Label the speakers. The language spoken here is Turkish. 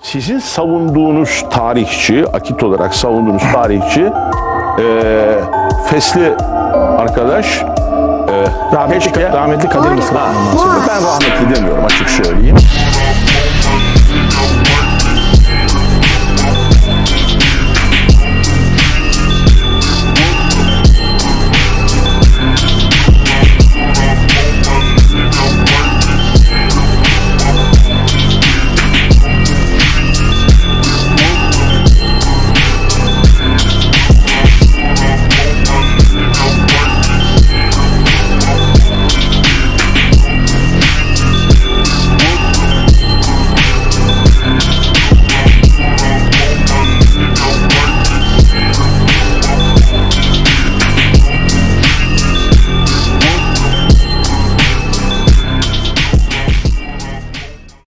Speaker 1: Sizin savunduğunuz tarihçi, akit olarak savunduğunuz tarihçi fesli arkadaş
Speaker 2: Rahmetli Kadir Mısır.
Speaker 1: Şimdi ben rahmetli demiyorum, açık söyleyeyim.